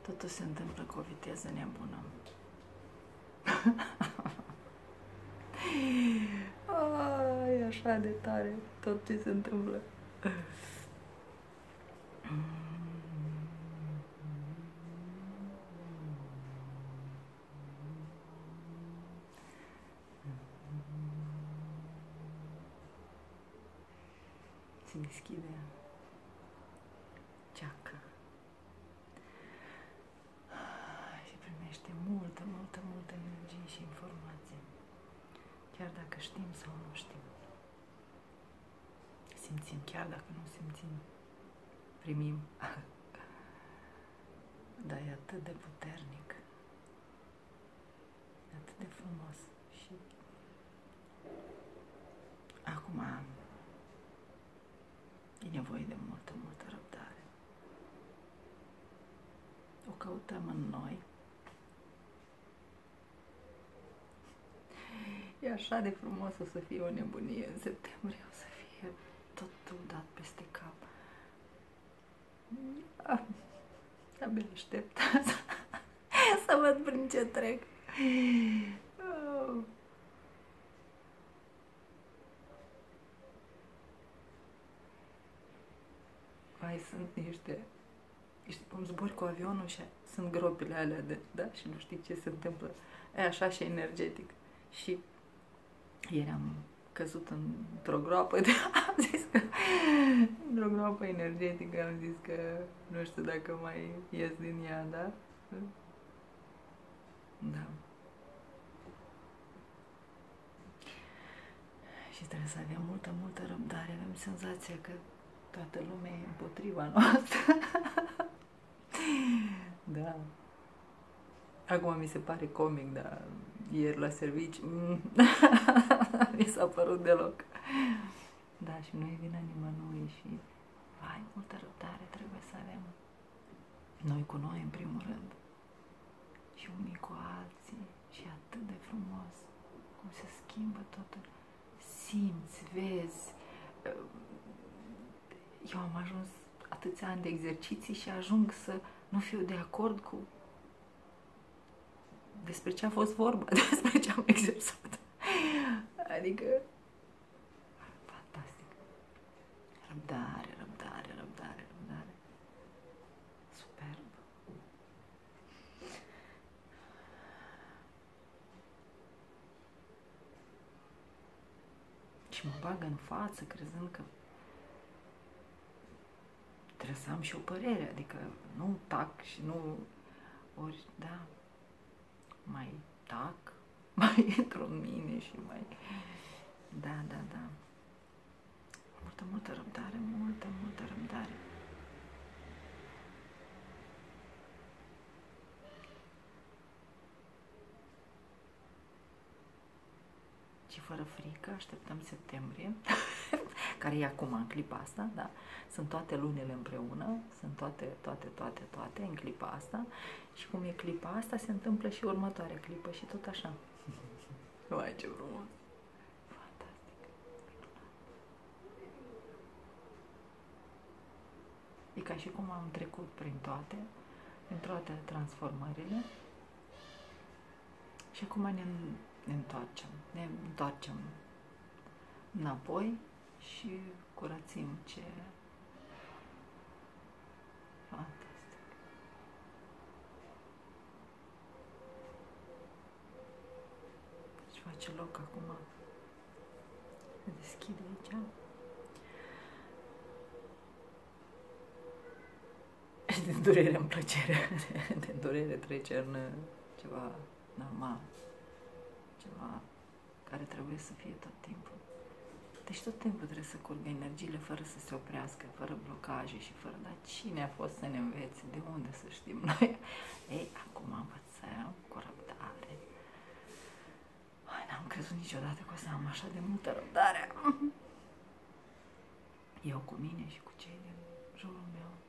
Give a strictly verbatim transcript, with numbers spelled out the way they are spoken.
Totul se întâmplă cu o viteză nebună. Ai, așa de tare tot ce se întâmplă. Se deschide chakra și primește multă, multă, multă energie și informație. Chiar dacă știm sau nu știm. Simțim, chiar dacă nu simțim. Primim. Dar e atât de puternic. E atât de frumos. Și acum e nevoie de multă, multă răbdare. O căutăm în noi. E așa de frumos, o să fie o nebunie în septembrie, o să fie totul dat peste cap. Abia aștept să văd prin ce trec. Oh. Mai sunt niște, niște cum zbori cu avionul și sunt gropile alea de, da? Și nu știi ce se întâmplă. E așa și energetic. Și ieri am căzut într-o groapă de, am zis că, într-o groapă energetică, am zis că nu știu dacă mai ies din ea, da? Da. Și trebuie să avem multă, multă răbdare. Avem senzația că toată lumea e împotriva noastră. Da. Acum mi se pare comic, dar ieri la servici mi s-a părut deloc. Da, și nu e vina nimănui și vai, multă răbdare trebuie să avem. Noi cu noi, în primul rând. Și unii cu alții. Și atât de frumos cum se schimbă totul. Simți, vezi. Eu am ajuns atâția ani de exerciții și ajung să nu fiu de acord cu despre ce a fost vorba, despre ce am exersat. Adică, fantastic. Răbdare, răbdare, răbdare, răbdare. Superb. Și mă bag în față, crezând că trebuie să am și o părere, adică nu tac și nu, ori, da, mai tac, mai intru în mine și mai, da, da, da, multă, multă răbdare, multă, multă răbdare. Și fără frică așteptăm septembrie, care e acum, în clipa asta, da? Sunt toate lunile împreună, sunt toate, toate, toate, toate în clipa asta și cum e clipa asta, se întâmplă și următoarea clipă și tot așa. Vai, ce frumos! Fantastic! E ca și cum am trecut prin toate, prin toate transformările și acum ne, ne întoarcem, ne întoarcem înapoi și curățim ce fantastic. Deci face loc acum. Se deschide aici. Și din durere în plăcere. Din durere trece în ceva normal. Ceva care trebuie să fie tot timpul. Deci tot timpul trebuie să curgă energiile fără să se oprească, fără blocaje și fără... Dar cine a fost să ne învețe? De unde să știm noi? Ei, acum învățăm cu răbdare. Ai, n-am crezut niciodată că o să am așa de multă răbdare. Eu cu mine și cu cei din jurul meu.